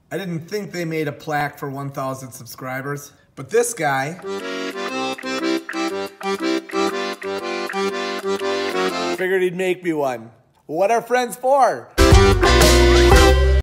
I didn't think they made a plaque for 1,000 subscribers, but this guy figured he'd make me one. What are friends for?